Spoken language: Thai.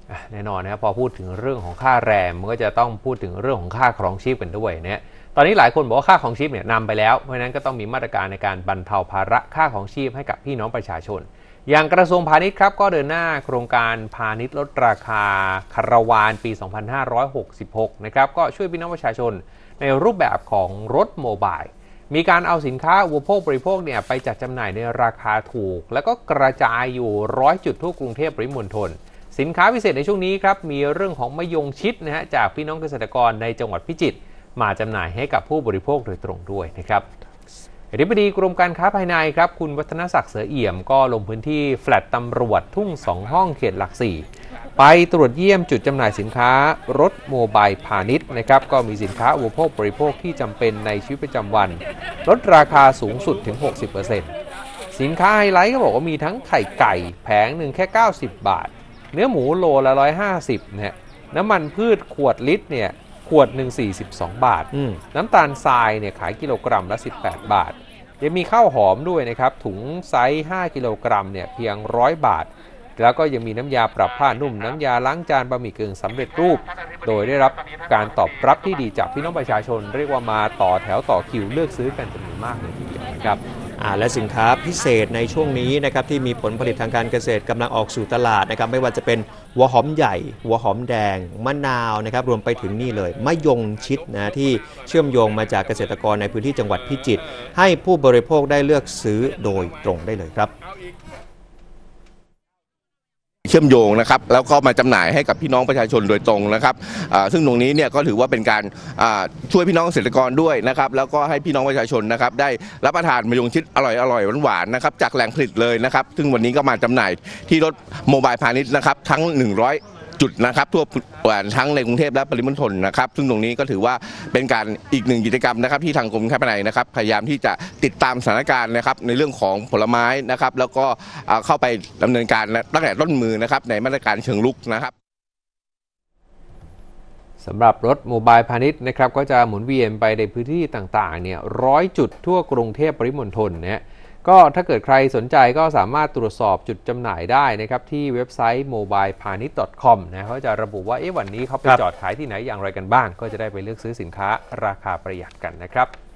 แน่นอนนะครับพอพูดถึงเรื่องของค่าแรงมันก็จะต้องพูดถึงเรื่องของค่าครองชีพกันด้วยเนี่ยตอนนี้หลายคนบอกว่าค่าครองชีพเนี่ยนำไปแล้วเพราะฉะนั้นก็ต้องมีมาตรการในการบรรเทาภาระค่าครองชีพให้กับพี่น้องประชาชนอย่างกระทรวงพาณิชย์ครับก็เดินหน้าโครงการพาณิชย์ลดราคาคาราวานปี 2566 นะครับก็ช่วยพี่น้องประชาชนในรูปแบบของรถโมบายมีการเอาสินค้าอุปโภคบริโภคเนี่ยไปจัดจำหน่ายในราคาถูกแล้วก็กระจายอยู่100 จุดทั่วกรุงเทพปริมณฑลสินค้าพิเศษในช่วงนี้ครับมีเรื่องของมะยงชิดนะฮะจากพี่น้องเกษตรกรในจังหวัดพิจิตรมาจำหน่ายให้กับผู้บริโภคโดยตรงด้วยนะครับอธิบดีกรมการค้าภายในครับคุณวัฒนศักดิ์เสือเอี่ยมก็ลงพื้นที่แฟลตตำรวจทุ่ง2ห้องเขตหลัก4ไปตรวจเยี่ยมจุดจำหน่ายสินค้ารถโมบายพาณิชย์นะครับก็มีสินค้าอุปโภคบริโภคที่จำเป็นในชีวิตประจำวันลดราคาสูงสุดถึง 60% สินค้าไฮไลท์ก็บอกว่ามีทั้งไข่ไก่แผงหนึ่งแค่90 บาทเนื้อหมูโลละ150นะฮะน้ำมันพืชขวดลิตรเนี่ยขวดหนึ่ง42 บาทน้ำตาลทรายเนี่ยขายกิโลกรัมละ18 บาทยังมีข้าวหอมด้วยนะครับถุงไซส์5กิโลกรัมเนี่ยเพียง100 บาทแล้วก็ยังมีน้ำยาปรับผ้านุ่มน้ำยาล้างจานบะหมี่กึ่งสำเร็จรูปโดยได้รับการตอบรับที่ดีจากพี่น้องประชาชนเรียกว่ามาต่อแถวต่อคิวเลือกซื้อกันจำนวนมากเลยทีเดียวนะครับและสินค้าพิเศษในช่วงนี้นะครับที่มีผลผลิตทางการเกษตรกำลังออกสู่ตลาดนะครับไม่ว่าจะเป็นหัวหอมใหญ่หัวหอมแดงมะนาวนะครับรวมไปถึงนี่เลยมะยงชิดนะที่เชื่อมโยงมาจากเกษตรกรในพื้นที่จังหวัดพิจิตรให้ผู้บริโภคได้เลือกซื้อโดยตรงได้เลยครับเชื่อมโยงนะครับแล้วก็มาจำหน่ายให้กับพี่น้องประชาชนโดยตรงนะครับซึ่งตรงนี้เนี่ยก็ถือว่าเป็นการช่วยพี่น้องเกษตรกรด้วยนะครับแล้วก็ให้พี่น้องประชาชนนะครับได้รับประทานมะยงชิดอร่อยหวานๆนะครับจากแหล่งผลิตเลยนะครับซึ่งวันนี้ก็มาจำหน่ายที่รถโมบายพาณิชย์นะครับทั้ง100 จุดนะครับทั่วทั้งในกรุงเทพและปริมณฑลนะครับซึ่งตรงนี้ก็ถือว่าเป็นการอีกหนึ่งกิจกรรมนะครับที่ทางกรมการค้าภายในนะครับพยายามที่จะติดตามสถานการณ์นะครับในเรื่องของผลไม้นะครับแล้วก็เข้าไปดำเนินการตั้งแต่ต้นมือนะครับในมาตรการเชิงรุกนะครับสำหรับรถโมบายพาณิชย์นะครับก็จะหมุนเวียนไปในพื้นที่ต่างๆเนี่ย100 จุดทั่วกรุงเทพปริมณฑลเนี่ยก็ถ้าเกิดใครสนใจก็สามารถตรวจสอบจุดจำหน่ายได้นะครับที่เว็บไซต์ mobilepanish.com นะเขาจะระบุว่าวันนี้เขาไปจอดขายที่ไหนอย่างไรกันบ้างก็จะได้ไปเลือกซื้อสินค้าราคาประหยัดกันนะครับ